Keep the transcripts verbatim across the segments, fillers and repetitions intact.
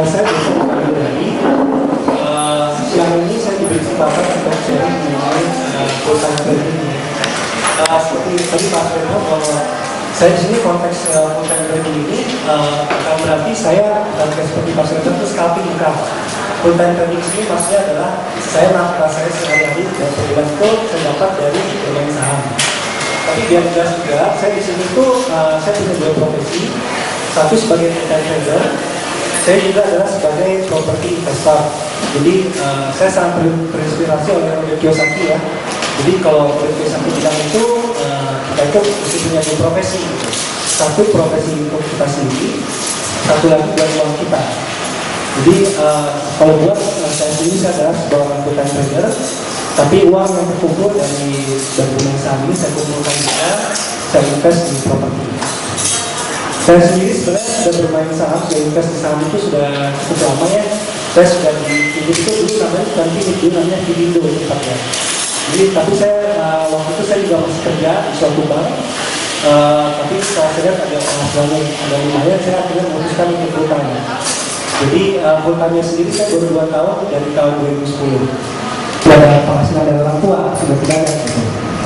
saya Desa Dari. Uh, siang ini saya diberi kesempatan untuk sharing mengenai full-time trading. Uh, seperti tadi Pak Firno, bahwa saya di sini konteks uh, full-time trading ini uh, akan berarti saya uh, seperti Pak Firno itu scalping income. Full-time trading ini maksudnya adalah saya nafkah saya sehari-hari dan sebulan itu saya dapat dari bermain saham. Tapi biar jelas juga, saya di sini tuh uh, saya punya dua profesi. Satu sebagai full-time trader, saya juga adalah sebagai property investor. Jadi uh, saya sangat terinspirasi oleh Robert Kiyosaki ya. Jadi kalau Robert Kiyosaki bilang itu uh, kita itu mesti punya dua profesi. Gitu. Satu profesi untuk kita sendiri, satu lagi buat uang kita. Jadi uh, kalau buat uh, saya sendiri saya adalah seorang full-time trader, tapi uang yang terkumpul dari dari saham ini saya kumpulkan juga, saya invest di properti. Saya sendiri sebenarnya sudah bermain saham, saya invest di saham itu sudah cukup lama ya. Saya sudah di Fidindo itu dulu namanya bukan Fidindo, dulu namanya Fidindo tempatnya. Jadi tapi saya uh, waktu itu saya juga masih kerja di suatu bank. Uh, tapi setelah saya lihat ada penghasilannya ada lumayan, saya akhirnya memutuskan untuk full time. Jadi uh, full time-nya sendiri saya baru dua tahun dari tahun dua ribu sepuluh. Ada penghasilan dari orang tua sudah tidak ada. Gitu.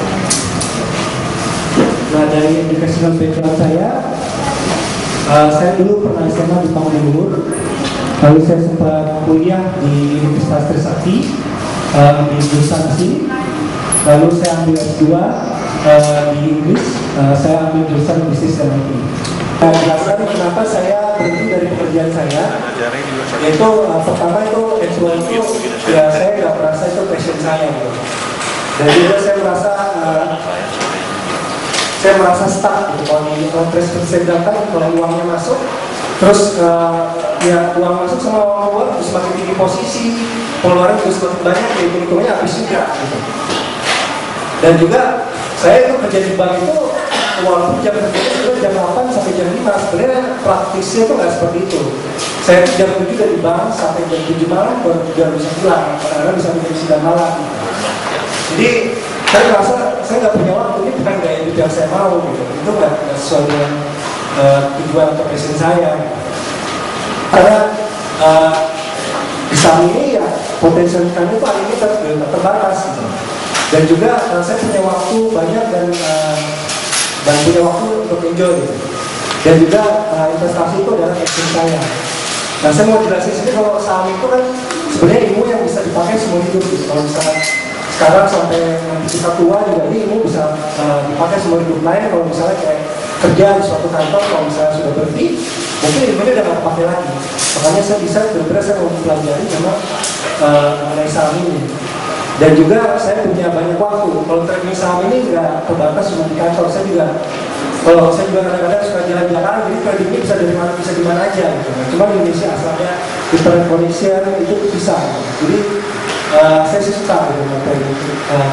Nah dari educational background saya. Uh, saya dulu pernah S M A di Panggung, lalu saya sempat kuliah di Universitas Trisakti uh, di jurusan mesin, lalu saya ambil S dua uh, di Inggris, uh, saya ambil jurusan bisnis dan I T. Nah, jelaskan kenapa saya berhenti dari pekerjaan saya, yaitu uh, pertama itu S dua itu ya saya nggak merasa itu passion saya, gitu. Dan juga saya merasa uh, saya merasa stuck gitu. Kalau di konteks saya datang, kalau uangnya masuk terus uh, ya uang masuk sama uang keluar terus semakin tinggi posisi, pengeluaran terus semakin banyak, ya hitung-hitungnya habis juga gitu. Dan juga saya itu kerja di bank itu walaupun jam kerjanya itu jam delapan sampai jam lima, sebenarnya praktisnya itu nggak seperti itu. Saya jam tujuh dari bank sampai jam tujuh malam baru baru bisa pulang, karena bisa jam sembilan malam gitu. Jadi saya merasa saya nggak punya waktu, ini bukan gaya hidup yang saya mau gitu. Itu nggak sesuai dengan uh, tujuan atau passion saya. Karena uh, di saham ini ya potensial kami itu hari ini ter terbatas gitu. Dan juga uh, saya punya waktu banyak dan uh, dan punya waktu untuk enjoy gitu. Dan juga uh, investasi itu adalah passion saya. Nah saya mau jelasin sini kalau saham itu kan sebenarnya ilmu yang bisa dipakai semua hidup gitu. Kalau misalnya sekarang sampai nanti kita tua juga ini ilmu bisa uh, dipakai semua hidup lain. Kalau misalnya kayak kerja di suatu kantor, kalau misalnya sudah berhenti, mungkin ilmunya udah nggak terpakai lagi. Makanya saya bisa benar-benar saya mau pelajari sama uh, mengenai saham ini. Dan juga saya punya banyak waktu. Kalau trading saham ini nggak terbatas cuma di kantor. Saya juga kalau saya juga kadang-kadang suka jalan-jalan, jadi trading ini bisa dari mana bisa di mana aja. Gitu. Cuma di Indonesia asalnya different condition itu bisa. Gitu. Jadi Uh, saya sih suka gitu materi uh,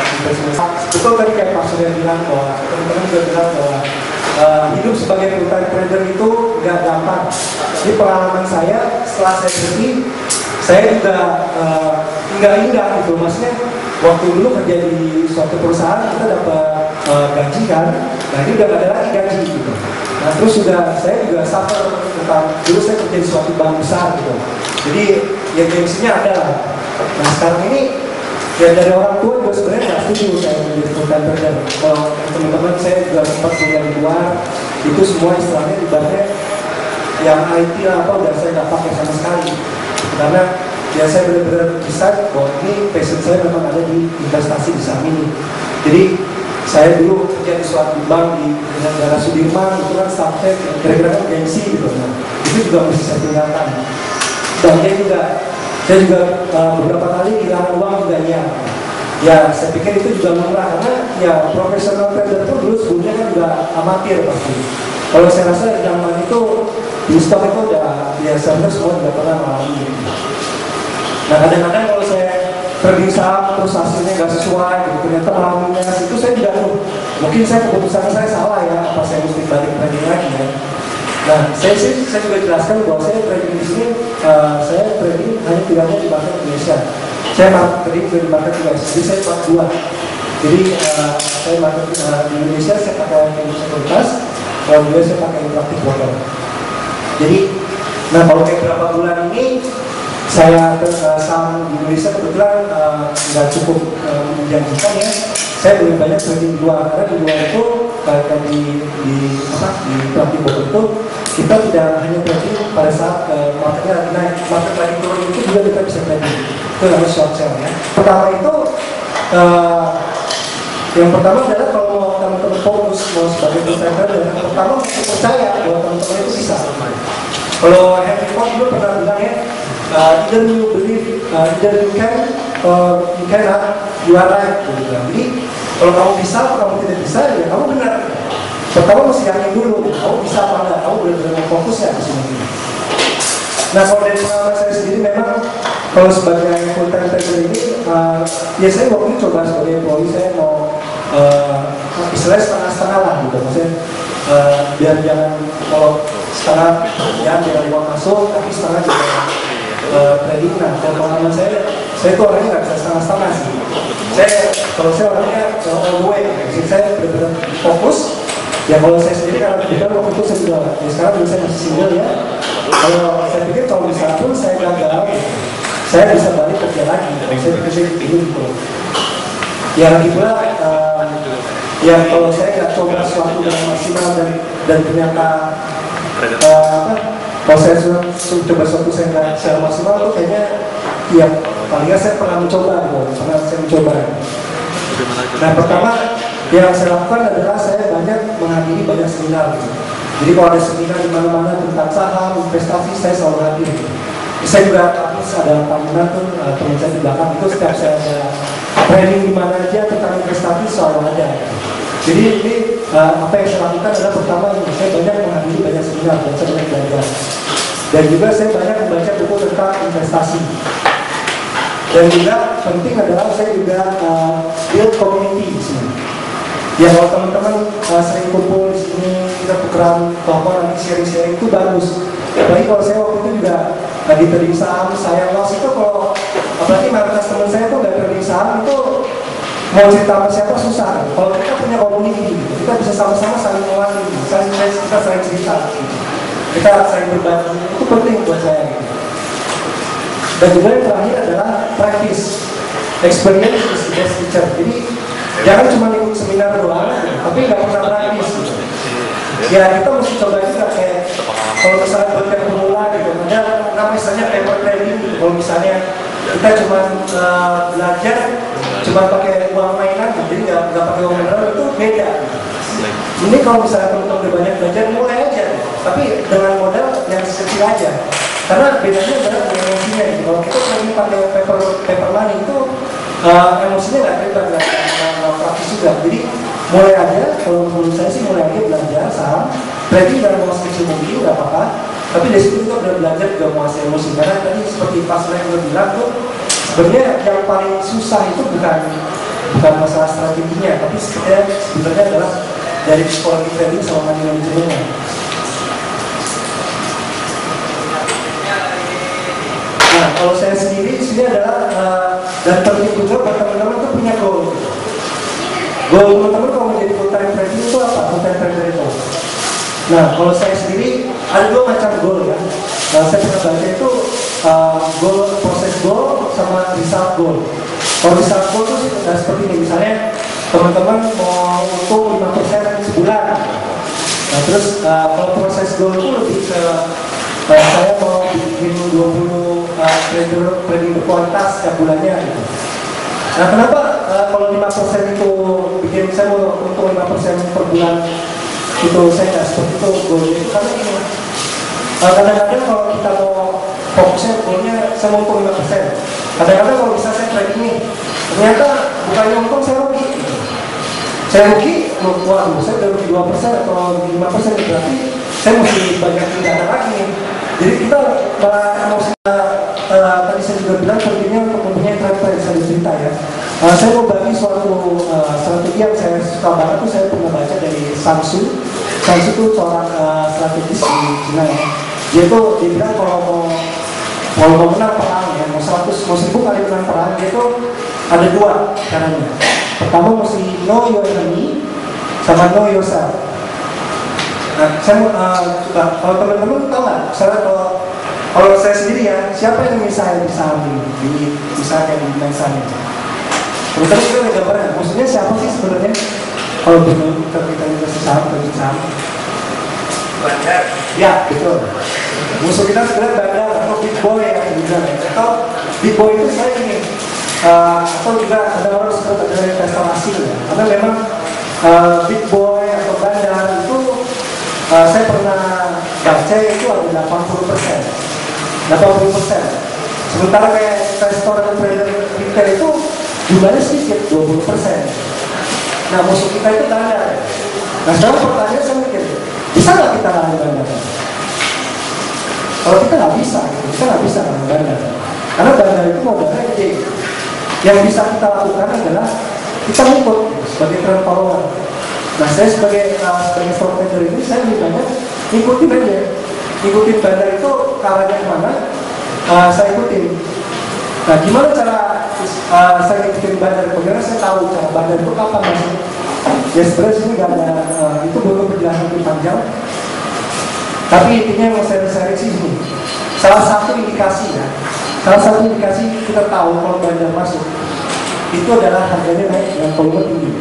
betul tadi kayak Pak Surya bilang bahwa teman-teman juga bilang bahwa uh, hidup sebagai full-time trader itu nggak gampang. Jadi pengalaman saya setelah saya berhenti, saya juga uh, nggak indah gitu. Maksudnya waktu dulu kerja di suatu perusahaan kita dapat uh, gaji kan, nah ini udah nggak ada lagi gaji gitu. Nah terus juga saya juga suffer tentang dulu saya kerja di suatu bank besar gitu. Jadi ya gengsinya ada lah. Nah sekarang ini ya dari orang tua juga sebenarnya nggak setuju saya menjadi full-time trader. Kalau teman-teman saya juga sempat kuliah di luar, itu semua istilahnya ibaratnya yang I T lah apa udah saya nggak pakai sama sekali. Karena ya saya benar-benar bisa bahwa ini passion saya memang ada di investasi di saham ini. Jadi saya dulu kerja di suatu bank di daerah Sudirman, itu kan staffnya kira-kira kan gengsi gitu. Nah, itu juga mesti saya tinggalkan. Dan dia juga saya juga uh, beberapa kali kehilangan uang juga ya. Ya saya pikir itu juga murah karena ya profesional trader itu dulu sebelumnya kan juga amatir pasti. Kalau saya rasa zaman itu di stok itu udah ya sebenarnya semua udah pernah mengalami. Nah kadang-kadang kalau saya trading saham terus hasilnya nggak sesuai gitu, ternyata malah minus, itu saya tidak tahu. Mungkin saya keputusan saya salah ya, apa saya mesti balik trading lagi ya. Nah, saya sih saya juga jelaskan bahwa saya trading di sini, uh, saya trading hanya tidak hanya di market Indonesia. Saya trading juga di market U S, jadi saya part dua. Jadi uh, saya market uh, di Indonesia saya pakai sekuritas, kalau di U S saya pakai interaktif broker. Jadi Nah kalau kayak berapa bulan ini saya uh, saham di Indonesia kebetulan nggak uh, cukup uh, menjanjikan ya. Saya lebih banyak trading di luar, karena di luar itu kayak di di apa di pelatih bokor itu kita tidak hanya trading pada saat uh, marketnya lagi naik, market lagi turun itu juga kita bisa trading. Itu namanya short sell ya. Pertama itu uh, yang pertama adalah kalau mau teman-teman fokus mau sebagai trader, yang pertama percaya bahwa teman-teman itu bisa. Kalau Henry Ford dulu pernah bilang ya, uh, either you believe, uh, either you can or you cannot, you are right. Jadi kalau kamu bisa, atau kamu tidak bisa, ya kamu benar. Pertama mesti yakin dulu, kamu bisa apa enggak, kamu benar-benar fokus ya di sini. Nah kalau dari pengalaman saya sendiri memang kalau sebagai full time trader ini, uh, ya saya waktu itu coba sebagai employee saya mau uh, istilahnya setengah-setengah lah gitu, maksudnya uh, biar jangan kalau setengah ya biar uang masuk, tapi setengah juga uh, trading. Nah dan pengalaman saya, saya itu orangnya nggak bisa setengah-setengah sih. Saya kalau saya orangnya all the way, jadi saya benar-benar fokus. Ya kalau saya sendiri karena kebetulan waktu itu saya sudah, ya sekarang saya masih single ya. Kalau saya pikir kalau misalnya pun saya gagal, saya bisa balik kerja lagi. Saya pikir gitu gitu. Ya lagi pula, uh, ya kalau saya nggak coba sesuatu dengan maksimal dan dan ternyata uh, apa? Kalau saya sudah coba sesuatu saya nggak secara maksimal itu kayaknya, ya paling nggak saya pernah mencoba, gitu. Pernah saya mencoba. Nah pertama yang saya lakukan adalah saya banyak menghadiri banyak seminar. Gitu. Jadi kalau ada seminar di mana-mana tentang saham, investasi, saya selalu hadir. Saya juga habis ada tamunan tuh uh, teman saya di belakang itu setiap saya ada training di mana aja tentang investasi selalu ada. Jadi ini uh, apa yang saya lakukan adalah pertama ini saya banyak menghadiri banyak seminar dan saya banyak belajar. Dan juga saya banyak membaca buku tentang investasi. Dan juga penting adalah saya juga uh, build community di sini. Ya kalau teman-teman uh, sering kumpul di sini, kita tukeran telepon nanti sharing-sharing itu bagus. Apalagi kalau saya waktu itu juga lagi trading saham, saya loss itu kalau apalagi mayoritas teman saya tuh nggak trading saham itu mau cerita sama siapa susah. Kalau kita punya community, kita bisa sama-sama saling menguatkan, saling kita saling cerita, kita saling berbagi, itu penting buat saya. Dan juga yang terakhir adalah practice, experience is the best teacher. Jadi jangan cuma ikut seminar doang, tapi nggak pernah praktis. Ya kita mesti coba juga kayak kalau misalnya buat yang pemula gitu, ada nama misalnya paper trading. Kalau misalnya kita cuma uh, belajar, cuma pakai uang mainan, jadi nggak nggak pakai uang beneran itu beda. Ini kalau misalnya teman-teman udah banyak belajar, mulai aja, tapi dengan modal yang kecil aja. Karena bedanya adalah emosinya. Gitu. Kalau kita trading pakai paper paper money itu uh, emosinya nggak terlibat, nggak praktis juga. Jadi mulai aja, kalau menurut saya sih mulai aja belajar saham, trading dalam waktu kecil mungkin nggak apa-apa. Tapi dari situ kita udah belajar juga menguasai emosi. Karena tadi seperti Pak Selain udah bilang tuh, sebenarnya yang paling susah itu bukan bukan masalah strateginya, tapi sebenarnya sebenarnya adalah dari psikologi trading sama money manajemennya. Nah, kalau saya sendiri di sini adalah uh, dan penting juga buat teman-teman tuh punya goal. Goal teman-teman kalau menjadi full time trading itu apa? Full time trader itu. Nah, kalau saya sendiri ada dua macam goal ya. Nah, saya pernah baca itu uh, goal, proses goal sama result goal. Kalau result goal itu uh, seperti ini, misalnya teman-teman mau untung lima persen sebulan. Nah, terus uh, kalau proses goal itu lebih ke uh, saya mau bikin dua puluh uh, trader trading berkualitas setiap bulannya gitu. Nah, kenapa uh, kalau lima persen itu bikin saya mau untung lima persen per bulan itu saya nggak seperti itu goalnya itu karena ini uh, kadang-kadang kalau kita mau fokusnya goalnya saya mau untung lima persen, kadang-kadang kalau bisa saya trading nih ternyata bukannya untung saya rugi gitu. Saya rugi, waduh saya udah rugi dua persen atau lima persen berarti saya mesti banyak dana lagi nih. Jadi kita malah mau uh, tadi saya juga bilang pentingnya untuk mempunyai tracker yang saya cerita ya. Uh, saya mau bagi suatu uh, strategi yang saya suka banget tuh saya pernah baca dari Samsu. Samsu itu seorang uh, strategis di China ya. Dia tuh dia bilang kalau mau kalau mau menang perang ya, mau seratus mau seribu kali menang perang dia tuh ada dua caranya. Pertama mesti know your enemy sama know yourself. Nah, saya mau uh, coba kalau teman-teman tahu nggak, misalnya kalau Kalau saya sendiri ya, siapa yang misalnya di saham ini, di misalnya di main saham ini? Terus kita lihat gambarnya, maksudnya siapa sih sebenarnya? Kalau kita kita investasi saham, bagi saham, bandar. Ya, betul. Musuh kita sebenarnya bandar atau big boy ya, bilang. Atau big boy itu saya ini, uh, atau juga ada orang sebut ada investor asing ya. Karena memang uh, big boy atau bandar itu uh, saya pernah baca itu ada delapan puluh persen. delapan puluh persen. Sementara kayak investor dan trader retail itu jumlahnya sedikit, dua puluh persen. Nah, musuh kita itu bandar. Nah, sekarang pertanyaan saya mikir, bisa nggak kita ngalahin bandar? Kalau kita nggak bisa, kita nggak bisa ngalahin bandar. Karena bandar itu modalnya gede. Yang bisa kita lakukan adalah kita ngikut sebagai trend follower. Nah, saya sebagai uh, sebagai stock trader ini, saya lebih banyak ngikutin aja. Ngikutin bandar itu kalahnya kemana, uh, saya ikutin. Nah, gimana cara uh, saya ngikutin bandar? Bagaimana saya tahu cara bandar itu kapan masuk? Ya sebenarnya sini nggak ada, uh, itu butuh penjelasan lebih panjang. Tapi intinya yang saya share sih ini, salah satu indikasi ya, salah satu indikasi kita tahu kalau bandar masuk, itu adalah harganya naik dengan volume tinggi.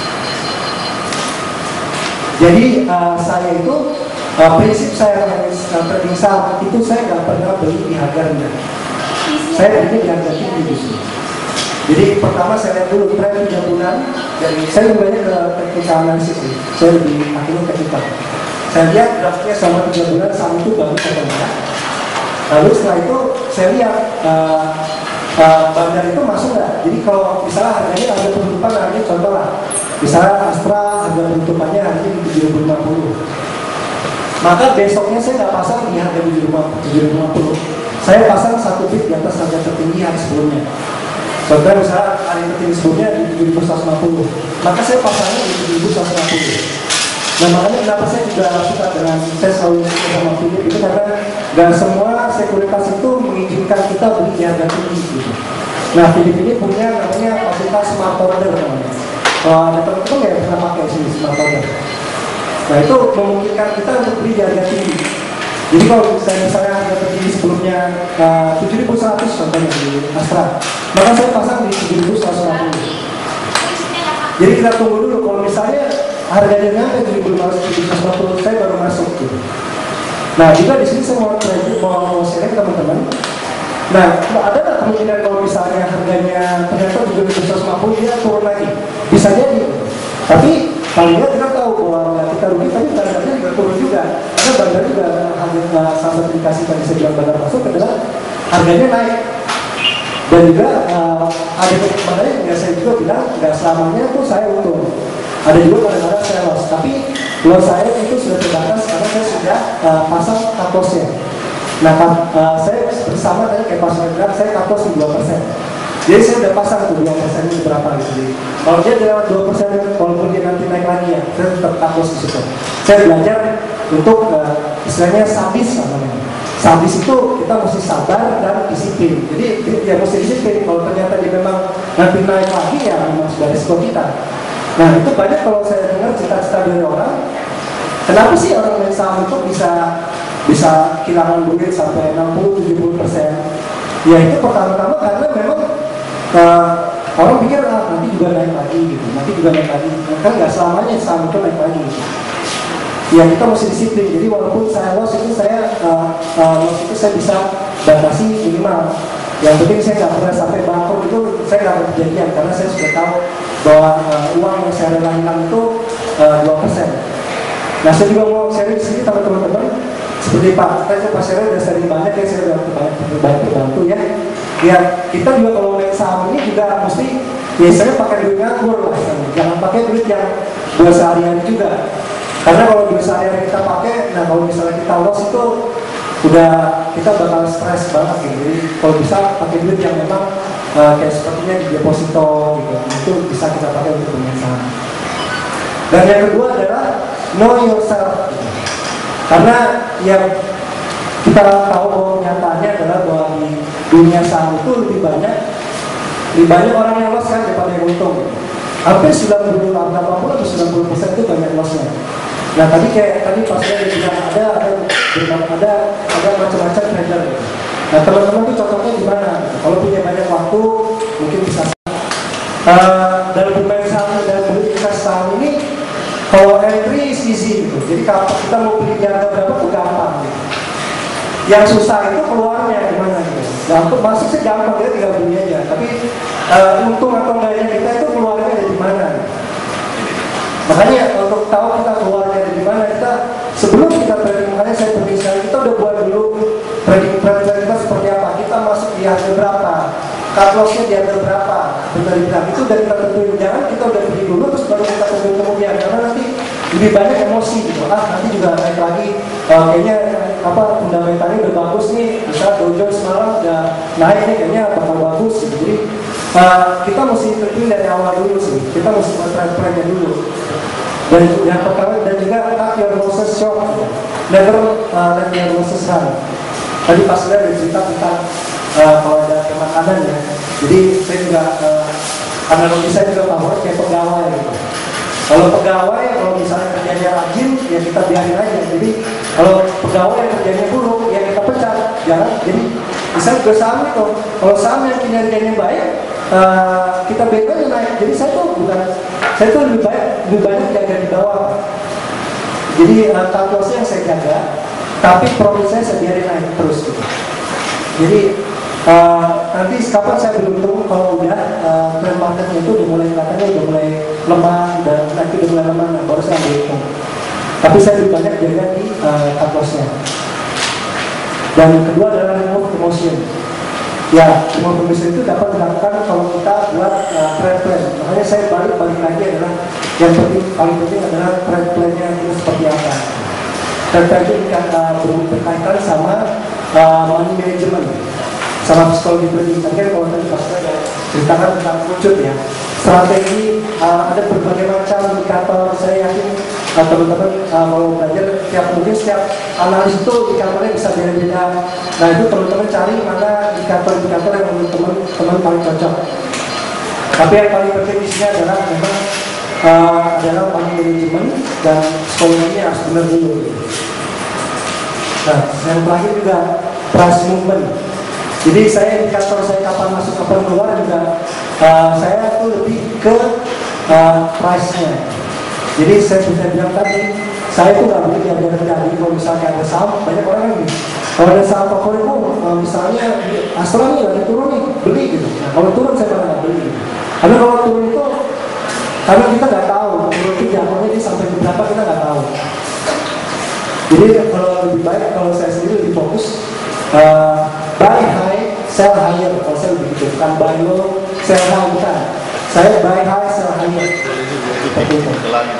Jadi uh, saya itu uh, prinsip saya uh, trading saham itu saya nggak pernah beli di harga rendah. Saya belinya di harga tinggi justru. Jadi pertama saya lihat dulu tren tiga bulan dari saya lebih banyak ke teknikal analisis ini. Saya lebih akhirnya teknikal. Saya lihat grafiknya selama tiga bulan saham itu bagus atau enggak. Lalu setelah itu saya lihat uh, uh, bandar itu masuk nggak. Jadi kalau misalnya harganya harga penutupan harganya contoh lah, misalnya Astra harga penutupannya harganya di tujuh ribu lima puluh. Maka besoknya saya nggak pasang di harga tujuh ribu lima puluh. Saya pasang satu bit di atas harga tertinggi hari sebelumnya. Contohnya misalnya hari tertinggi sebelumnya di tujuh ribu seratus lima puluh, maka saya pasangnya di tujuh ribu seratus lima puluh. Nah, makanya kenapa saya juga suka dengan saya selalu sama Philip itu karena gak semua sekuritas itu mengizinkan kita beli di harga tinggi gitu. Nah, Philip ini punya namanya fasilitas smart order namanya. Kalau ada teman-teman yang pernah pakai sini smart order. Nah, itu memungkinkan kita untuk beli di harga tinggi. Jadi kalau saya misalnya harga tertinggi sebelumnya uh, tujuh ribu seratus contohnya di Astra, maka saya pasang di tujuh ribu seratus lima puluh. Jadi kita tunggu dulu, kalau misalnya harganya nyampe tujuh ribu lima ratus lima puluh, saya baru masuk gitu. Nah, juga di sini saya mau mau, mau share ke teman-teman. Nah, ada nggak kemungkinan kalau misalnya harganya ternyata tujuh ribu seratus lima puluh dia turun lagi? Bisa jadi. Tapi paling nggak kita tahu bahwa kita rugi, tapi bandarnya juga turun juga. Karena bandar juga harga salah satu indikasi tadi saya bilang bandar masuk adalah harganya naik. Dan juga uh, ada makanya yang saya juga bilang nggak selamanya tuh saya untung. Ada juga kadang-kadang saya loss. Tapi loss saya itu sudah terbatas karena saya sudah uh, pasang cut loss-nya. Nah, uh, saya bersama dengan kayak pasang bilang saya cut loss di dua persen. Jadi saya udah pasang tuh dua persen itu berapa gitu. Jadi, kalau dia lewat dua persen, walaupun dia nanti naik lagi ya, saya tetap cut loss di situ. Saya belajar untuk uh, istilahnya sabis namanya. Sabis itu kita mesti sabar dan disiplin. Jadi ya mesti disiplin. Kalau ternyata dia memang nanti naik lagi ya memang sudah risiko kita. Nah, itu banyak kalau saya dengar cita-cita dari orang. Kenapa sih orang main saham itu bisa bisa kehilangan duit sampai enam puluh tujuh puluh persen? Ya itu pertama-tama karena memang uh, orang pikir ah, nanti juga naik lagi gitu, nanti juga naik lagi. Kan nggak selamanya saham itu naik lagi. Gitu. Ya kita mesti disiplin. Jadi walaupun saya loss itu saya uh, uh, loss itu saya bisa batasi minimal. Yang penting saya nggak pernah sampai bangkrut itu saya nggak kejadian karena saya sudah tahu bahwa uh, uang yang saya rela hilang itu dua persen. Nah, saya juga mau share di sini sama teman-teman. Seperti Pak, saya Pak Syaril udah sering banyak ya, saya udah banyak bantu ya. Ya, kita juga kalau main saham ini juga mesti biasanya pakai duit nganggur lah. Jangan pakai duit yang buat sehari-hari juga. Karena kalau duit sehari-hari kita pakai, nah kalau misalnya kita loss itu udah kita bakal stres banget gitu. Jadi kalau bisa pakai duit yang memang uh, kayak sepertinya di deposito gitu, itu bisa kita pakai untuk bermain saham. Dan yang kedua adalah know yourself. Karena yang kita tahu bahwa nyatanya adalah bahwa di dunia saham itu lebih banyak lebih banyak orang yang loss kan daripada yang untung. Gitu. Hampir sembilan puluh, delapan puluh atau sembilan puluh persen itu banyak lossnya. Nah tadi kayak tadi pas saya bilang ada ada ada ada macam-macam trader gitu. Nah teman-teman tuh contohnya di mana? Kalau punya banyak waktu, mungkin bisa uh, dalam bermain saham dan berinvestasi saham ini, kalau entry is easy gitu. Jadi kalau kita mau beli di harga berapa tuh gampang. Gitu. Yang susah itu keluarnya gimana gitu. Gampang, masih sih gampang kita tinggal beli aja. Tapi uh, untung atau enggaknya kita itu keluarnya dari mana? Gitu. Makanya untuk tahu kita keluarnya dari mana, kita sebelum kita trading, makanya saya berbicara kita udah buat dulu trading plan kita seperti apa. Kita masuk di harga berapa, cut lossnya di harga berapa, benar benar itu udah kita tentuin. Jangan kita udah beli dulu terus baru kita tentuin kemudian, karena nanti lebih banyak emosi gitu. Ah nanti juga naik lagi, uh, kayaknya apa fundamentalnya udah bagus nih, misalnya Dow Jones semalam udah naik nih, kayaknya bakal bagus gitu. Jadi uh, kita mesti tentuin dari awal dulu sih. Kita mesti buat plan-plannya dulu. Dan yang pertama, dan juga cut your losses short, never uh, let your losses run. Tadi pas saya ada cerita tentang uh, kalau ada makanan ya, jadi saya juga uh, analogi saya juga favorit kayak pegawai gitu. Kalau pegawai, kalau misalnya kerjanya rajin, ya kita biarin aja. Jadi kalau pegawai yang kerjanya buruk, ya kita pecat. Jangan. Jadi misalnya juga saham itu, kalau saham yang kinerjanya baik, uh, kita beda naik. Jadi saya tuh bukan, saya tuh lebih baik, lebih banyak jaga di bawah. Jadi uh, cut loss yang saya jaga, tapi profit saya saya biarin naik terus gitu. Jadi uh, nanti kapan saya belum tahu kalau udah uh, trend marketnya itu udah mulai katanya udah mulai lemah dan nanti udah mulai lemah, nah, baru saya ambil itu. Tapi saya lebih banyak jaga di uh, cut lossnya. Dan kedua adalah remove emotion. Ya, remove emotion itu dapat dilakukan kalau kita buat uh, trend plan. Makanya saya balik balik lagi adalah yang penting paling penting adalah trend plannya itu seperti apa. Dan itu uh, berkaitan sama uh, money management, sama psikologi trading. Tadi kalau tadi pas saya ceritakan tentang wujud ya, strategi uh, ada berbagai macam indikator. Saya yakin uh, teman-teman uh, mau belajar, tiap mungkin setiap analis itu indikatornya bisa beda-beda. Nah itu teman-teman cari mana indikator-indikator yang menurut teman-teman paling cocok. Tapi yang paling penting di sini adalah memang Uh, adalah money management dan psikologinya harus benar dulu. Nah, yang terakhir juga price movement. Jadi saya indikator saya kapan masuk kapan keluar juga uh, saya tuh lebih ke uh, price-nya. Jadi saya bisa bilang tadi, saya tuh nggak beli di harga rendah. Jadi kalau misalnya ada saham, banyak orang yang beli. Kalau ada saham favorit itu, uh, misalnya Astra nih lagi turun nih, beli gitu. Nah, kalau turun saya malah nggak beli. Karena kalau turun itu karena kita nggak tahu, menurut jatuhnya dia sampai berapa kita nggak tahu. Jadi kalau lebih baik, kalau saya sendiri lebih fokus uh, buy high, sell higher. Kalau saya begitu, bukan buy low, sell high, bukan. Saya buy high, sell higher. Seperti itu.